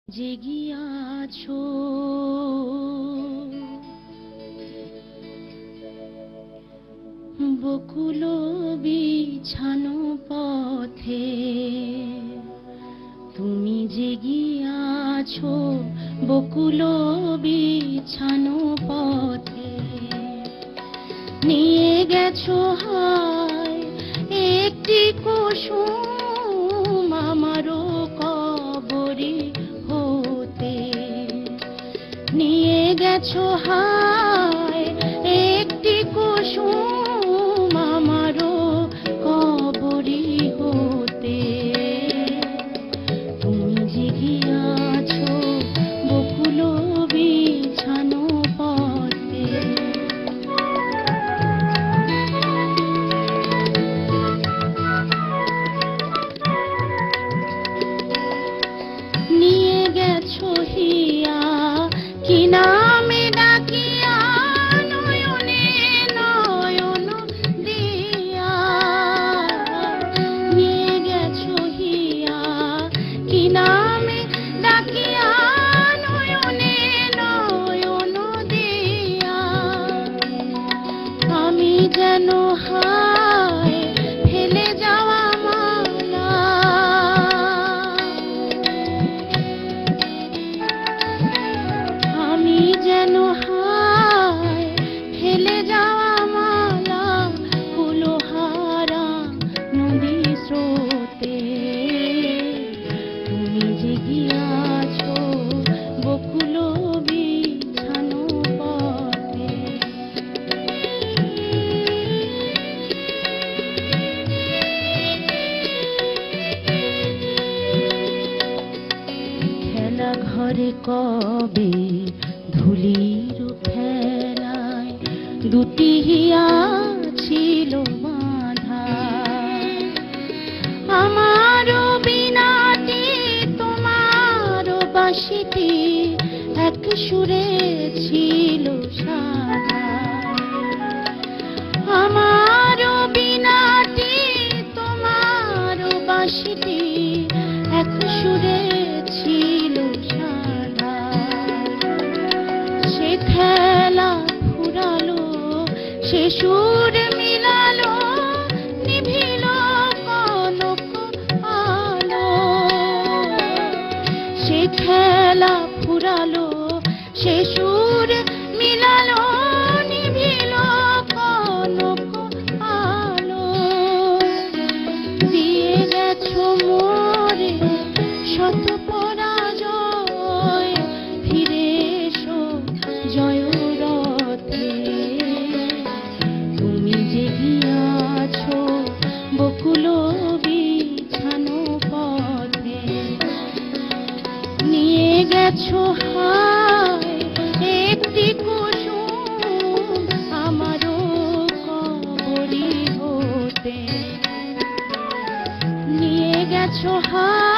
জেগিয়াছো বকুল বিছানো পথে, তুমি জেগিয়াছো বকুল বিছানো পথে, নিয়ে গেছো হায় একটি কুসুম আমারও কবরে হতে, নিয়ে গেছো হায় একটি কুসুম আমারও কবরে হতে, তুমি জেগিয়াছো বকুল বিছানো পথে। নিয়ে গেছো হিয়া কি নামে ডাকিয়া, নয়নে নয়ন দিয়া, নিয়ে গেছো হিয়া কি নামে ডাকিয়া, নয়নে নয়ন দিয়া, আমি যেন হায় ফেলে যাওয়া মালা, আমি যেন হায় ফেলে যাওয়া মালা, কুলহারা নদী স্রোতে, তুমি জেগিয়াছো বকুল বিছানো পথে। খেলা ঘরে কবে ধুলির খেলায় দুটি হিয়া ছিল বাঁধা, আমারও বিনাটি তোমারও বাঁশিটি এক সুরে ছিল সাধা, আমারও বিনাটি তোমারও বাঁশিটি এক সুরে ছিল সাধা, সে খেলা ফুরালো সে সুর মিলালো, নিভিল কনক আলো, সে খেলা ফুরালো সে সুর মিলালো, নিভিল কনক আলো, দিয়ে গেছো মোরে শত পরাজয়, ফিরে এসো জয় রথে, তুমি জেগিয়াছো বকুল বিছানো পথে, নিয়ে গেছো হায় একটি কুসুম আমারও কবরে হতে, নিয়ে গেছো হায়